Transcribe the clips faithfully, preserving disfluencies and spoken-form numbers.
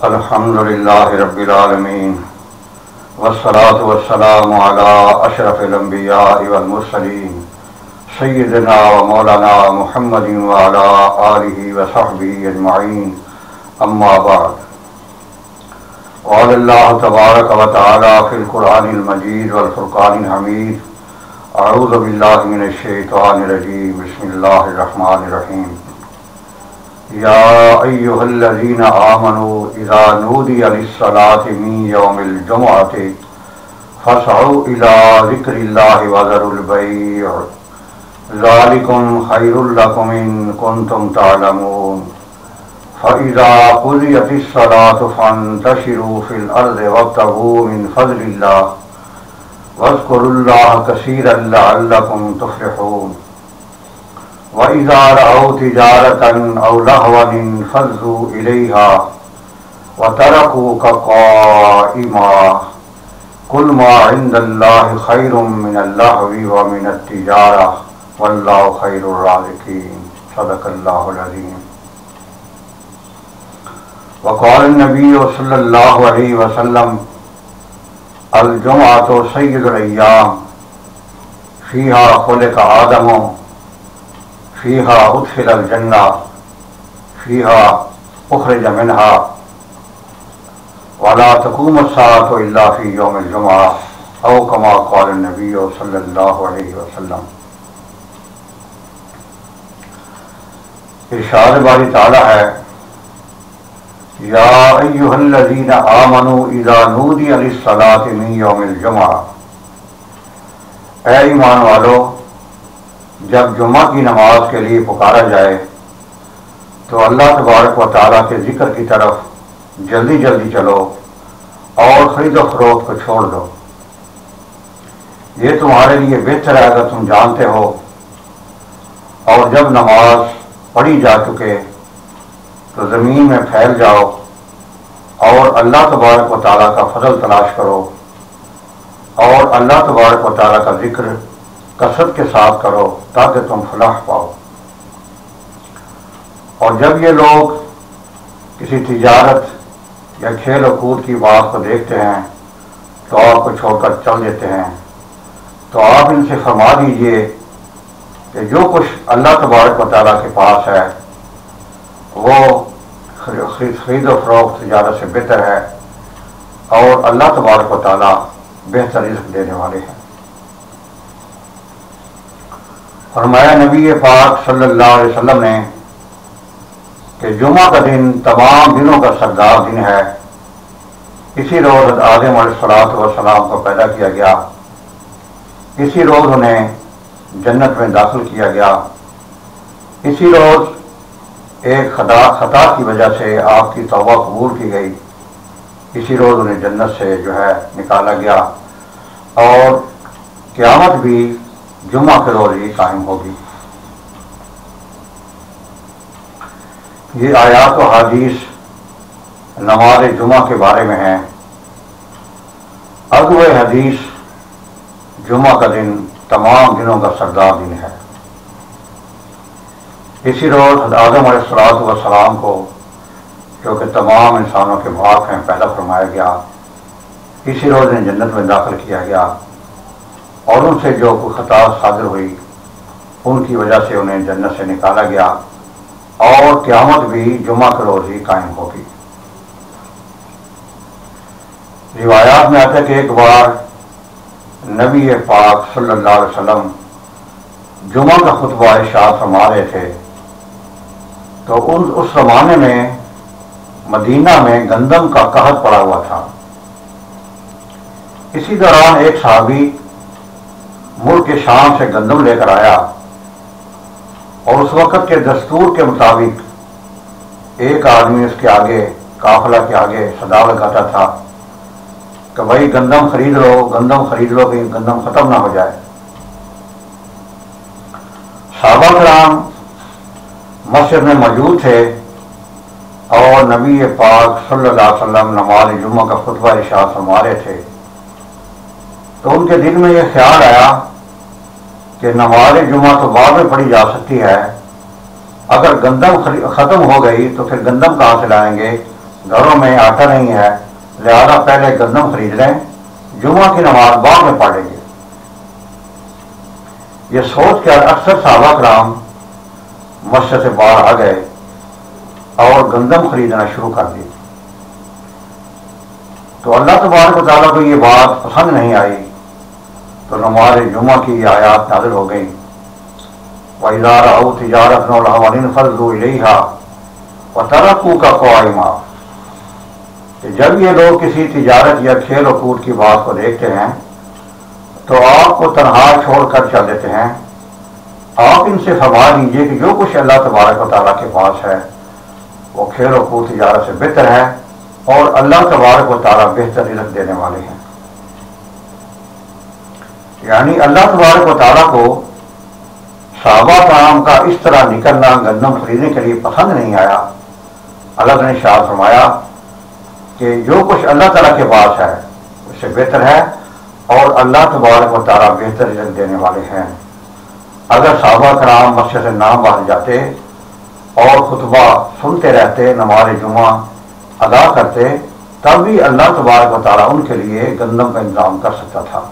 الحمد للہ رب العالمین والصلاة والسلام علی اشرف الانبیاء والمرسلین سیدنا و مولانا محمد وعلی آلہ وصحبہ اجمعین، اما بعد۔ قال اللہ تبارک و تعالی فی القرآن المجید والفرقان الحمید، اعوذ باللہ من الشیطان الرجیم، بسم اللہ الرحمن الرحیم۔ یا ایہا الذین آمنوا اذا نودی للصلاة من یوم الجمعۃ فاسعوا الی ذکر اللہ وذروا البیع ذالکم خیر لکم ان کنتم تعلمون۔ فإذا قضیت الصلاة فانتشروا فی الارض وابتغوا من فضل اللہ واذکروا اللہ کثیرا لعلکم تفلحون۔ وَإِذَا رَأَوْا تِجَارَةً أَوْ لَهْوًا انفَضُّوا إِلَيْهَا وَتَرَكُوكَ قَائِمًا قُلْ مَا عِندَ اللَّهِ خَيْرٌ مِّنَ اللَّهْوِ وَمِنَ التِّجَارَةِ وَاللَّهُ خَيْرُ الرَّازِقِينَ۔ صدق اللہ العظیم۔ وقال النبی صلی اللہ علیہ وسلم الجمعۃ سید الایام فیہا خلق آدم فیہا ادخل الجنہ فیہا اخرج منہا ولا تقوم الساعۃ الا فی یوم الجمعہ او کما قال النبی صلی اللہ علیہ وسلم۔ ارشاد باری تعالی ہے، یا ایہا الذین آمنوا اذا نودی للصلاۃ من یوم الجمعہ، اے ایمان والو، جب جمعہ کی نماز کے لیے پکارا جائے تو اللہ تبارک و تعالیٰ کے ذکر کی طرف جلدی جلدی چلو اور خرید و فروخت کو چھوڑ دو، یہ تمہارے لیے بہتر ہے اگر تم جانتے ہو۔ اور جب نماز پڑھی جا چکے تو زمین میں پھیل جاؤ اور اللہ تبارک و تعالیٰ کا فضل تلاش کرو اور اللہ تبارک و تعالیٰ کا ذکر کثرت کے ساتھ کرو تاکہ تم فلاح پاؤ۔ اور جب یہ لوگ کسی تجارت یا کھیل و کود کی بات کو دیکھتے ہیں تو آپ کو چھوڑ کر چل دیتے ہیں، تو آپ ان سے فرما دیجئے کہ جو کچھ اللہ تبارک و تعالیٰ کے پاس ہے وہ خرید و فروخت تجارت سے بہتر ہے اور اللہ تبارک و تعالیٰ بہتر رزق دینے والے ہیں۔ فرمایا نبی پاک صلی اللہ علیہ وسلم نے کہ جمعہ کا دن تمام دنوں کا سردار دن ہے، اسی روز آدم علیہ السلام کو پیدا کیا گیا، اسی روز انہیں جنت میں داخل کیا گیا، اسی روز ایک خطا خطا کی وجہ سے آپ کی توبہ قبول کی گئی، اسی روز انہیں جنت سے جو ہے نکالا گیا، اور قیامت بھی جمعہ کے روز ہی قائم ہوگی۔ یہ آیات و حدیث نماز جمعہ کے بارے میں ہیں۔ اغوِ حدیث جمعہ کا دن تمام دنوں کا سردار دن ہے، اسی روز آدم علیہ السلام کو جو کہ تمام انسانوں کے باپ ہیں پیدا فرمایا گیا، اسی روز انہیں جنت میں داخل کیا گیا، اور ان سے جو کوئی خطا صادر ہوئی ان کی وجہ سے انہیں جنت سے نکالا گیا، اور قیامت بھی جمعہ کے روز ہی قائم ہوگی۔ روایات میں آتا ہے کہ ایک بار نبی پاک صلی اللہ علیہ وسلم جمعہ کا خطبہ ارشاد فرما رہے تھے تو ان اس زمانے میں مدینہ میں گندم کا قحط پڑا ہوا تھا۔ اسی دوران ایک صحابی ملک کے شام سے گندم لے کر آیا، اور اس وقت کے دستور کے مطابق ایک آدمی اس کے آگے قافلہ کے آگے صدا لگاتا تھا کہ بھائی گندم خرید لو گندم خرید لو کہ گندم ختم نہ ہو جائے۔ صحابہ کرام مسجد میں موجود تھے اور نبی پاک صلی اللہ علیہ وسلم نماز جمعہ کا خطبہ ارشاد فرما رہے تھے، تو ان کے دل میں یہ خیال آیا کہ نماز جمعہ تو بعد میں پڑھی جا سکتی ہے، اگر گندم ختم ہو گئی تو پھر گندم کہاں سے لائیں گے، گھروں میں آٹا نہیں ہے، لہذا پہلے گندم خرید لیں، جمعہ کی نماز بعد میں پڑھ لیں گے۔ یہ سوچ کر اکثر صحابہ کرام مسجد سے باہر آ گئے اور گندم خریدنا شروع کر دی۔ تو اللہ تبارک و تعالیٰ کو یہ بات پسند نہیں آئی، تو نماز جمعہ کی یہ آیات نازل ہو گئیں۔ وَإِذَا رَأَوْا تِجَارَةً أَوْ لَهْوًا انفَضُّوا إِلَيْهَا وَتَرَكُوكَ قَائِمًا، کہ جب یہ لوگ کسی تجارت یا کھیل و کود کی بات کو دیکھتے ہیں تو آپ کو تنہا چھوڑ کر چل دیتے ہیں۔ آپ ان سے فرما دیجئے کہ جو کچھ اللہ تبارک و تعالیٰ کے پاس ہے وہ کھیل و کود تجارت سے بہتر ہے، اور اللہ تبارک و تعالیٰ بہتر رزق دینے والے ہیں۔ یعنی اللہ تبارک و تعالیٰ کو صحابہ کرام کا اس طرح نکلنا گندم خریدنے کے لیے پسند نہیں آیا۔ اللہ نے ارشاد فرمایا کہ جو کچھ اللہ تعالیٰ کے پاس ہے اس سے بہتر ہے، اور اللہ تبارک و تعالیٰ بہتر رزق دینے والے ہیں۔ اگر صحابہ کرام مسجد سے نہ باہر جاتے اور خطبہ سنتے رہتے، نماز جمعہ ادا کرتے، تب بھی اللہ تبارک و تعالیٰ ان کے لیے گندم کا انتظام کر سکتا تھا۔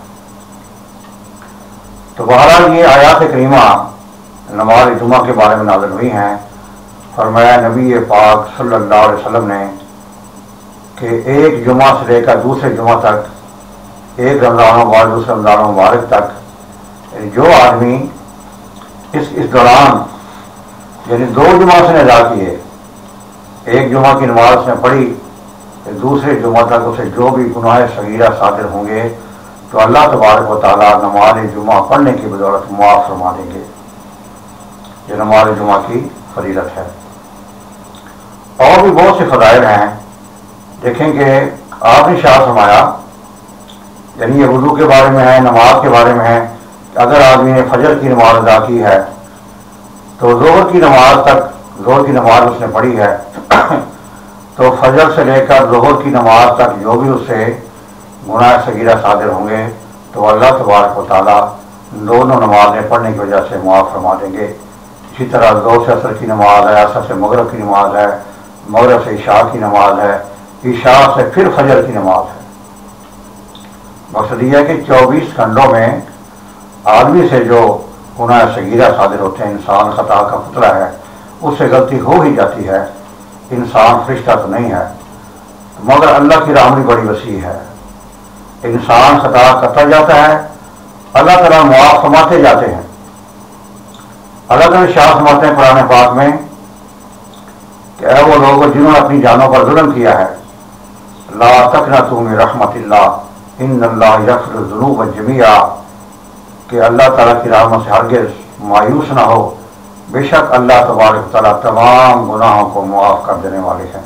تو بہرحال یہ آیات کریمہ نماز جمعہ کے بارے میں نازل ہوئی ہیں۔ فرمایا نبی پاک صلی اللہ علیہ وسلم نے کہ ایک جمعہ سے لے کر دوسرے جمعہ تک، ایک رمضان مبارک دوسرے رمضان مبارک تک، جو آدمی اس اس دوران یعنی دو جمعہ سے ادا کیے، ایک جمعہ کی نماز اس نے پڑھی، دوسرے جمعہ تک اسے جو بھی گناہ صغیرہ صادر ہوں گے تو اللہ تبارک و تعالیٰ نماز جمعہ پڑھنے کی بدولت معاف فرما دیں گے۔ یہ نماز جمعہ کی فضیلت ہے۔ اور بھی بہت سے فضائل ہیں، دیکھیں کہ آپ نے ارشاد فرمایا، یعنی یہ وضو کے بارے میں ہے، نماز کے بارے میں ہے، اگر آدمی نے فجر کی نماز ادا کی ہے تو ظہر کی نماز تک، ظہر کی نماز اس نے پڑھی ہے تو فجر سے لے کر ظہر کی نماز تک جو بھی اس سے گناہ صغیرہ صادر ہوں گے تو اللہ تبارک و تعالیٰ دونوں نمازیں پڑھنے کی وجہ سے معاف فرما دیں گے۔ اسی طرح ظہر سے عصر کی نماز ہے، عصر سے مغرب کی نماز ہے، مغرب سے عشاء کی نماز ہے، عشاء سے پھر فجر کی نماز ہے۔ مقصد یہ ہے کہ چوبیس گھنٹوں میں آدمی سے جو گناہ صغیرہ صادر ہوتے ہیں، انسان خطا کا پتلا ہے، اس سے غلطی ہو ہی جاتی ہے، انسان فرشتہ تو نہیں ہے، مگر اللہ کی رحمت بڑی وسیع ہے، انسان خطا کرتا جاتا ہے، اللہ تعالیٰ معاف فرماتے جاتے ہیں۔ اللہ تعالیٰ شاہ فرماتے ہیں قرآن پاک میں کہ اے وہ لوگ جنہوں نے اپنی جانوں پر ظلم کیا ہے، لا تقنطوا من رحمت اللہ ان اللہ یغفر الذنوب جميعا، کہ اللہ تعالیٰ کی رحمت سے ہرگز مایوس نہ ہو، بے شک اللہ تبارک تعالیٰ تمام گناہوں کو معاف کر دینے والے ہیں۔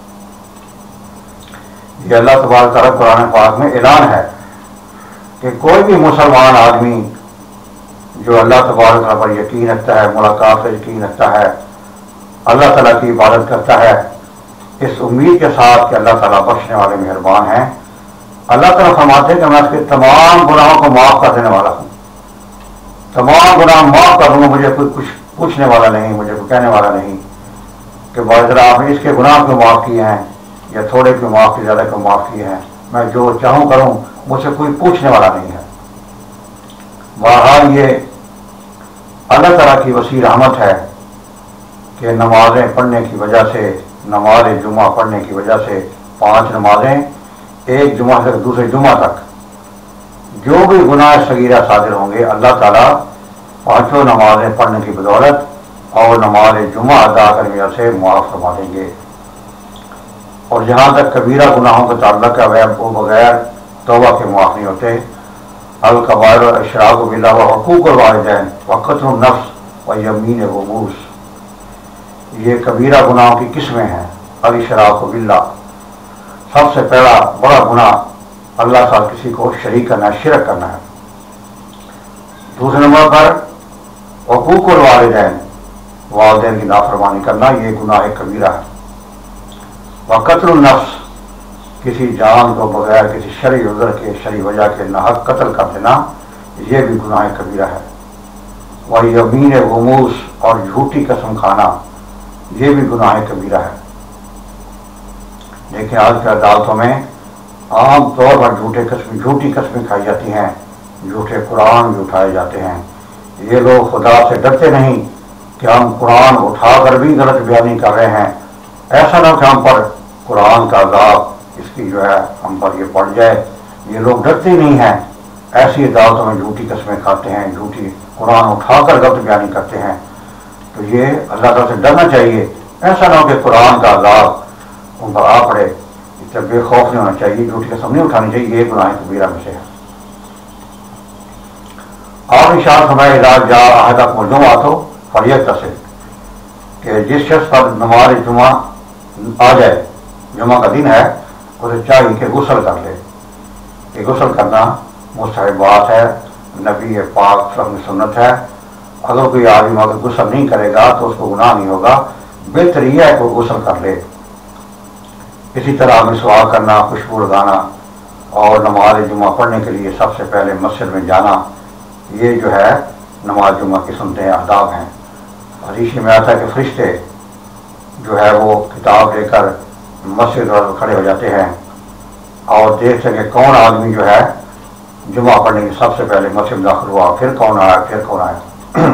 یہ اللہ تبارک تعالیٰ قرآن پاک میں اعلان ہے کہ کوئی بھی مسلمان آدمی جو اللہ تبارک تعالیٰ پر یقین رکھتا ہے، ملاقات پر یقین رکھتا ہے، اللہ تعالیٰ کی عبادت کرتا ہے اس امید کے ساتھ کہ اللہ تعالیٰ بخشنے والے مہربان ہیں، اللہ تعالیٰ فرماتے ہیں کہ میں اس کے تمام گناہوں کو معاف کر دینے والا ہوں، تمام گناہ معاف کر دوں گا، مجھے کوئی کچھ پوچھنے والا نہیں، مجھے کوئی کہنے والا نہیں کہ بھائی ذرا آپ نے اس کے گناہ کیوں معاف کیے ہیں، یا تھوڑے کیوں معاف کیے، زیادہ کیوں معاف کیے ہیں، میں جو چاہوں کروں، مجھ سے کوئی پوچھنے والا نہیں ہے۔ بہرحال یہ اللہ تعالیٰ کی وسیع رحمت ہے کہ نمازیں پڑھنے کی وجہ سے، نماز جمعہ پڑھنے کی وجہ سے، پانچ نمازیں ایک جمعہ سے دوسرے جمعہ تک جو بھی گناہ صغیرہ صادر ہوں گے اللہ تعالیٰ پانچوں نمازیں پڑھنے کی بدولت اور نماز جمعہ ادا کرنے کی وجہ سے معاف فرما دیں گے۔ اور جہاں تک کبیرہ گناہوں کا تعلق ہے وہ بغیر توبہ کے معاف نہیں ہوتے۔ الکبائر والاشراک باللہ وحقوق الوالدین وقتل النفس ویمین غموس، یہ کبیرہ گناہوں کی قسمیں ہیں۔ الاشراک باللہ، سب سے پہلا بڑا گناہ اللہ کے ساتھ کسی کو شریک کرنا ہے، شرک کرنا ہے۔ دوسرے نمبر پر حقوق الوالدین، والدین کی نافرمانی کرنا، یہ گناہ کبیرہ ہے۔ وقتل النفس، کسی جان کو بغیر کسی شرعی عذر کے، شرعی وجہ کے ناحق قتل کر دینا، یہ بھی گناہ کبیرہ ہے۔ ویمین غموس، اور جھوٹی قسم کھانا، یہ بھی گناہ کبیرہ ہے۔ لیکن آج کی عدالتوں میں عام طور پر جھوٹے قسم جھوٹی قسمیں کھائی جاتی ہیں، جھوٹے قرآن بھی اٹھائے جاتے ہیں۔ یہ لوگ خدا سے ڈرتے نہیں کہ ہم قرآن اٹھا کر بھی غلط بیانی کر رہے ہیں، ایسا نہ کہ ہم پر قرآن کا عذاب اس کی جو ہے ہم پر یہ پڑ جائے۔ یہ لوگ ڈرتے نہیں ہیں، ایسی عدالتوں میں جھوٹی قسمیں کھاتے ہیں، جھوٹی قرآن اٹھا کر غلط بیانی کرتے ہیں۔ تو یہ اللہ تعالیٰ سے ڈرنا چاہیے، ایسا نہ ہو کہ قرآن کا عذاب ان پر آ پڑے۔ اس سے بے خوف نہیں ہونا چاہیے، جھوٹی قسم نہیں اٹھانی چاہیے، یہ گناہ کبیرہ میں سے ہے۔ اور ارشاد فرمائے اذا جاء احدکم الجمعۃ فلیغتسل، کہ جس شخص پر نماز جمعہ آ جائے، جمعہ کا دن ہے، اسے چاہیے کہ غسل کر لے۔ یہ غسل کرنا مستحب بات ہے، نبی پاک صلی اللہ علیہ وسلم کی سنت ہے۔ اگر کوئی آدمی اگر غسل نہیں کرے گا تو اس کو گناہ نہیں ہوگا، بہتر یہ ہے کہ وہ غسل کر لے۔ اسی طرح مسواک کرنا، خوشبو لگانا اور نماز جمعہ پڑھنے کے لیے سب سے پہلے مسجد میں جانا، یہ جو ہے نماز جمعہ کی سنتیں آداب ہیں۔ حدیث میں آتا ہے کہ فرشتے جو ہے وہ کتاب لے کر مسجد پر کھڑے ہو جاتے ہیں اور دیکھتے ہیں کہ کون آدمی جو ہے جمعہ پڑھنے کی سب سے پہلے مسجد داخل ہوا، پھر کون آیا پھر کون آیا۔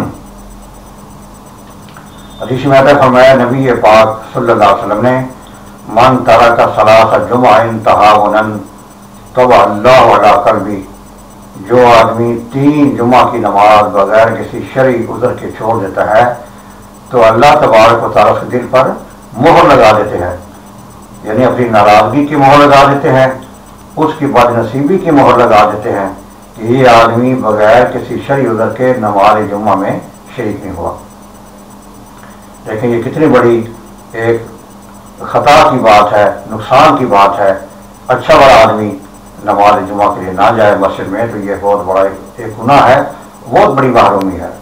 حدیث میں آتا ہے فرمایا نبی پاک صلی اللہ علیہ وسلم نے من ترک صلاۃ الجمعہ تہاونا طبع اللہ علی قلبی، جو آدمی تین جمعہ کی نماز بغیر کسی شرعی عذر کے چھوڑ دیتا ہے تو اللہ تبارک و تعالیٰ کے دل پر مہر لگا دیتے ہیں، یعنی اپنی ناراضگی کی مہر لگا دیتے ہیں، اس کی بد نصیبی کی مہر لگا دیتے ہیں کہ یہ آدمی بغیر کسی شرعی عذر کے نماز جمعہ میں شریک نہیں ہوا۔ لیکن یہ کتنی بڑی ایک خطا کی بات ہے، نقصان کی بات ہے۔ اچھا بڑا آدمی نماز جمعہ کے لیے نہ جائے مسجد میں تو یہ بہت بڑا ایک گناہ ہے، بہت بڑی محرومی ہے۔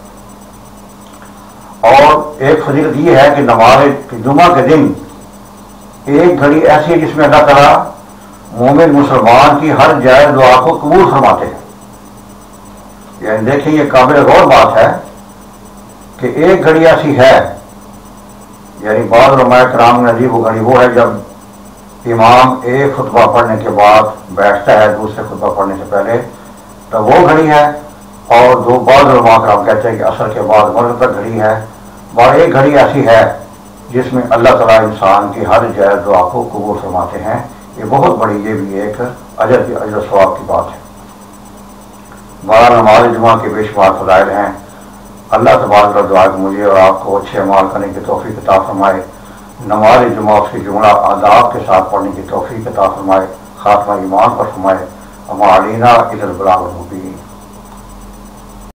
اور ایک فضیلت یہ ہے کہ نماز جمعہ کے دن ایک گھڑی ایسی ہے جس میں اللہ تعالیٰ مومن مسلمان کی ہر جائز دعا کو قبول فرماتے ہیں۔ یعنی دیکھیں یہ قابل غور بات ہے کہ ایک گھڑی ایسی ہے، یعنی بعض علماء کرام نے عجیب وہ گھڑی وہ ہے جب امام ایک خطبہ پڑھنے کے بعد بیٹھتا ہے دوسرے خطبہ پڑھنے سے پہلے، تو وہ گھڑی ہے۔ اور دو بعض علماء کرام کہتے ہیں کہ عصر کے بعد مغرب تک گھڑی ہے۔ اور ایک گھڑی ایسی ہے جس میں اللہ تعالیٰ انسان کی ہر جائز دعا کو قبول فرماتے ہیں۔ یہ بہت بڑی یہ بھی ایک اجر کی اجر و ثواب کی بات ہے۔ بارہ نماز جمعہ کے بے شمار فضائل ہیں۔ اللہ تبارک و تعالیٰ مجھے اور آپ کو اچھے عمال کرنے کی توفیق عطا فرمائے، نماز جمعہ اس کی جملہ آداب کے ساتھ پڑھنے کی توفیق عطا فرمائے، خاتمہ ایمان پر فرمائے۔ وما علینا الا البلاغ المبین۔